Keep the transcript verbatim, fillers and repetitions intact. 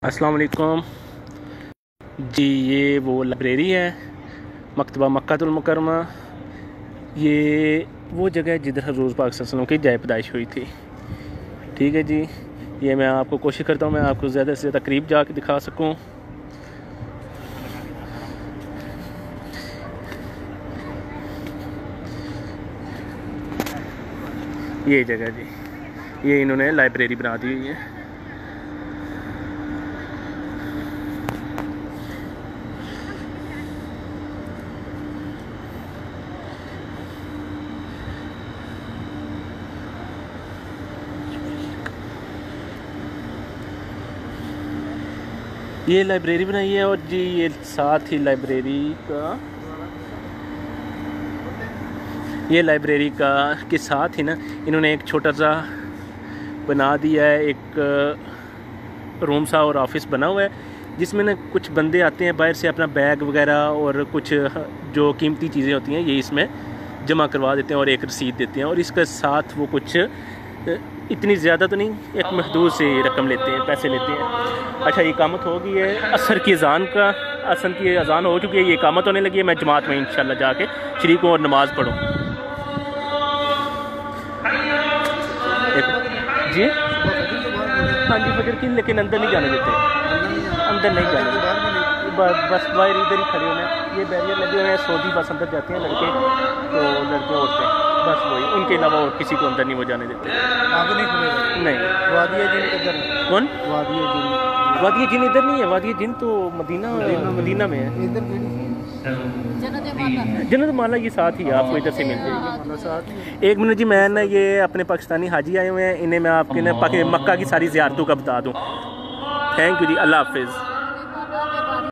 अस्सलाम वालेकुम जी। ये वो लाइब्रेरी है मकतबा मक्कातुल मुकरमा। ये वो जगह है जिधर हज़रत पाक सल्लल्लाहु अलैहि वसल्लम की जाए पैदाइश हुई थी। ठीक है जी। ये मैं आपको कोशिश करता हूँ मैं आपको ज़्यादा से ज़्यादा करीब जाके दिखा सकूँ। ये जगह जी, ये इन्होंने लाइब्रेरी बना दी हुई है। ये लाइब्रेरी बनाई है और जी ये साथ ही लाइब्रेरी का ये लाइब्रेरी का के साथ ही ना इन्होंने एक छोटा सा बना दिया है, एक रूम सा और ऑफिस बना हुआ है जिसमें ना कुछ बंदे आते हैं बाहर से अपना बैग वगैरह और कुछ जो कीमती चीज़ें होती हैं ये इसमें जमा करवा देते हैं और एक रसीद देते हैं। और इसके साथ वो कुछ इतनी ज़्यादा तो नहीं, एक महदूद से रकम लेते हैं, पैसे लेते हैं। अच्छा, ये इकामत हो गई है असर की अज़ान का, असर की अज़ान हो चुकी है, ये इकामत होने लगी है। मैं जमात में इंशाल्लाह जाके शरीक हूँ और नमाज़ पढ़ूँ। जी हाँ जी, फजर की, लेकिन अंदर नहीं जाने देते, अंदर नहीं जाने देते, बस बाहर इधर ही खड़े होने। ये बैरियर लगे हुए हैं, सऊदी बस अंदर जाते हैं लड़के, तो लड़के औरतें बस वही, उनके अलावा और किसी को अंदर नहीं वो जाने देते। आगे नहीं खुलेगा? नहीं। वादिया जिन इधर है। कौन? वादिया जिन। वादिया जिन इधर नहीं है, वादिया जिन तो मदीना मदीना में है। इधर जन्नत माला ये साथ ही है, आपको इधर से मिल जाएगी। एक मिनट जी, मैं ना ये अपने पाकिस्तानी हाजी आए हुए हैं, इन्हें मैं आपके ना मक्का की सारी ज़ियारतों का बता दूँ। थैंक यू जी, अल्लाह हाफिज़।